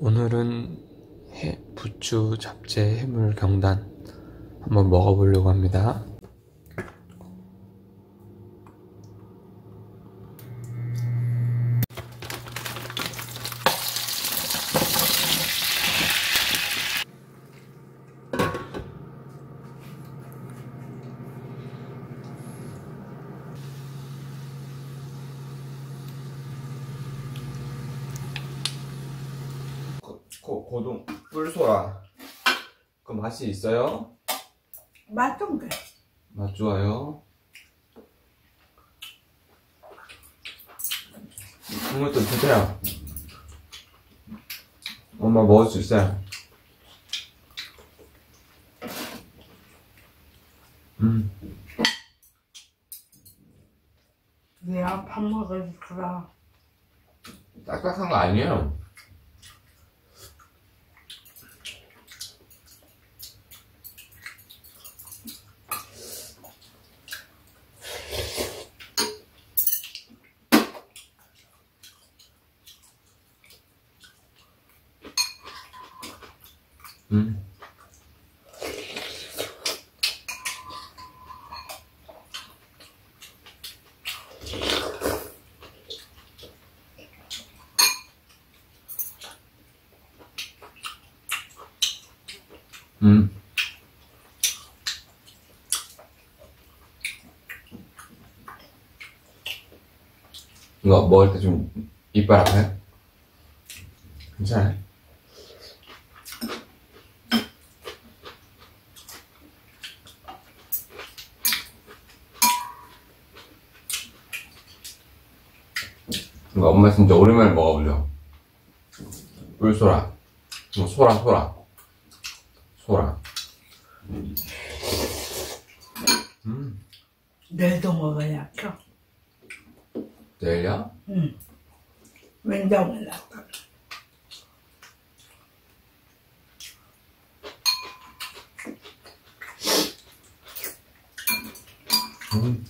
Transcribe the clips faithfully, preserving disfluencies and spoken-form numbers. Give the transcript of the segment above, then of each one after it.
오늘은 해, 부추, 잡채, 해물, 경단 한번 먹어보려고 합니다. 고, 고동 뿔소라 그 맛이 있어요? 맛 좀 그래. 맛 좋아요. 이것도 드세요. 엄마 먹을 수 있어요. 음. 내가 밥 먹어주라. 딱딱한 거 아니에요. 음. 음. 이거 먹을 때 좀 이빨 아파요? 괜찮아요? 이거 엄마 진짜 오랜만에 먹어보려. 뿔소라. 뭐 소라 소라 소라. 음. 내일도 먹어야죠. 내일요? 응. 왠장을 놨다. 음.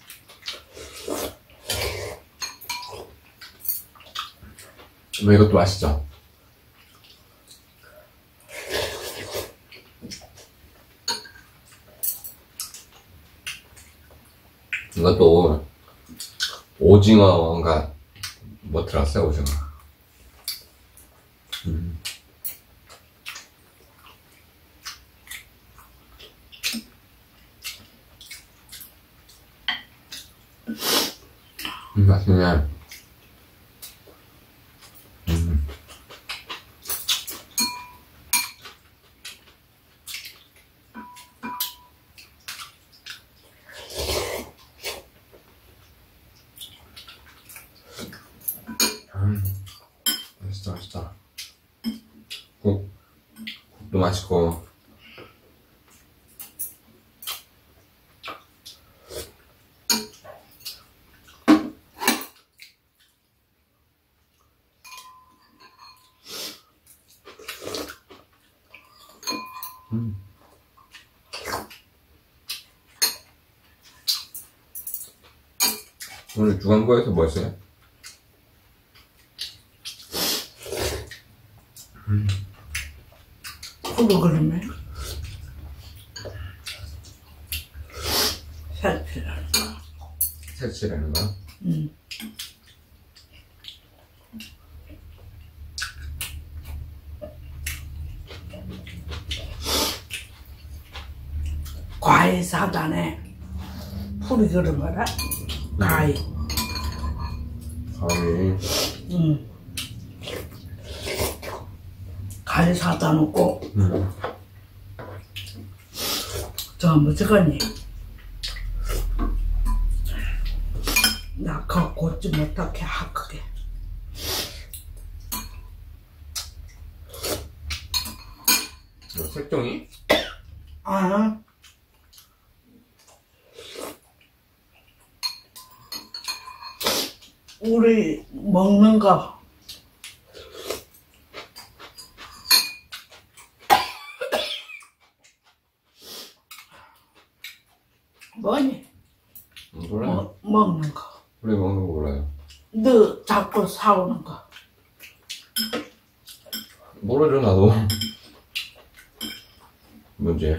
뭐 이것도 맛있죠? 이것도 오징어인가 뭐 들었어요? 오징어. 음. 음, 맛있네. 음. 음. 맛있다, 맛있다. 국, 국도 맛있고. 음. 오늘 중앙고에서 뭐 했어요? 음. 프로그램에 살피라는 거. 색칠하는 거? 응. 과일 사단에 풀이 그러더라. 과일. 과일. 응. 과일 사다 놓고. 음. 저 뭐지거니? 나 그거 걷지 못하게 하크게. 뭐 색종이? 아. 우리 먹는 거. 뭐니? 몰라요. 뭐, 먹는 거. 우리 먹는 거 몰라요. 너 자꾸 사오는 거. 모르죠, 나도. 뭔지.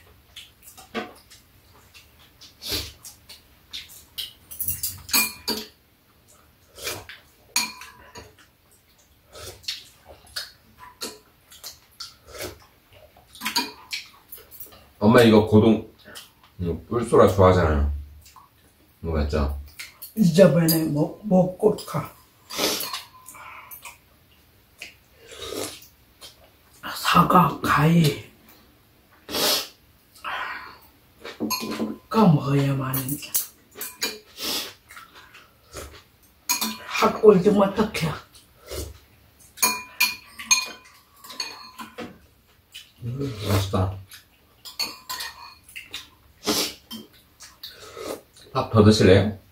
엄마 이거 고동, 이거 뿔소라 좋아하잖아요. 이거 맞죠? 이번에 먹, 먹고 가. 사과, 과일. 까먹어야만 하니까. 학골 좀 어떡해. 음, 맛있다. 밥 더 드실래요?